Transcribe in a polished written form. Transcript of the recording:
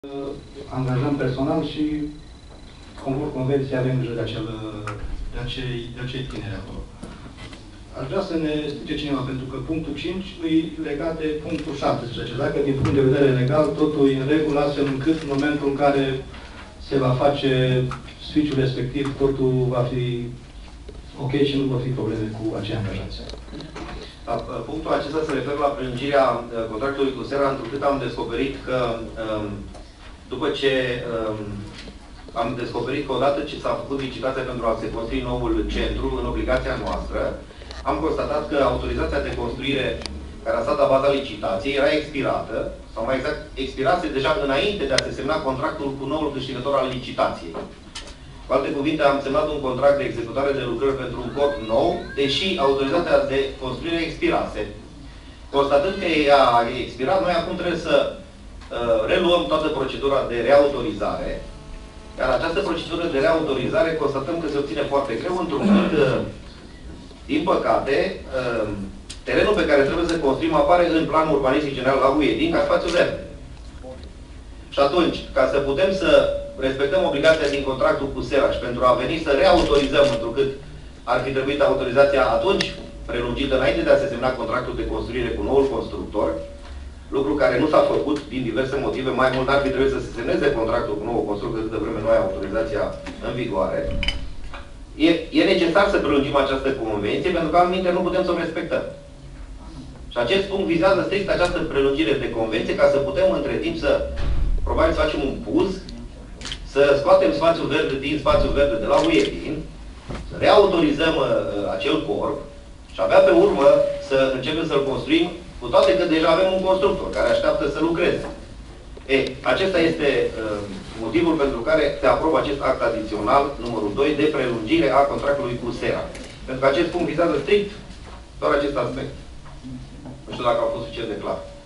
angajăm personal și conform convenției avem grijă de acei tineri acolo. Aș vrea să ne explice cineva, pentru că punctul 5 e legat de punctul 17. Dacă din punct de vedere legal totul e în regulă, astfel încât în momentul în care se va face switch-ul respectiv, totul va fi ok și nu vor fi probleme cu acei angajați. Punctul acesta se referă la prelungirea contractului cu SERA, întrucât am descoperit că după ce am descoperit că odată ce s-a făcut licitația pentru a se construi noul centru, în obligația noastră, am constatat că autorizația de construire care a stat la baza licitației era expirată, sau mai exact, expirase deja înainte de a se semna contractul cu noul câștigător al licitației. Cu alte cuvinte, am semnat un contract de executare de lucrări pentru un corp nou, deși autorizația de construire expirase. Constatând că ea a expirat, noi acum trebuie să reluăm toată procedura de reautorizare. Iar această procedură de reautorizare constatăm că se obține foarte greu, într-un din păcate, terenul pe care trebuie să construim apare în planul urbanistic general la Uedin ca spațiu verde. Și atunci, ca să putem să respectăm obligația din contractul cu SERA și pentru a veni să reautorizăm, întrucât ar fi trebuit autorizația atunci prelungită înainte de a se semna contractul de construire cu noul constructor, lucru care nu s-a făcut din diverse motive, mai mult ar fi trebuit să se semneze contractul cu noul constructor câtă vreme noi autorizația în vigoare. E necesar să prelungim această convenție, pentru că altminte nu putem să o respectăm. Și acest punct vizează strict această prelungire de convenție, ca să putem între timp să, probabil, să facem un puz, să scoatem spațiul verde din spațiul verde de la Uedin, să reautorizăm acel corp și abia pe urmă să începem să-l construim, cu toate că deja avem un constructor care așteaptă să lucreze. Acesta este motivul pentru care se aprobă acest act adițional, numărul 2, de prelungire a contractului cu SERA. Pentru că acest punct vizează strict doar acest aspect. Nu știu dacă a fost suficient de clar.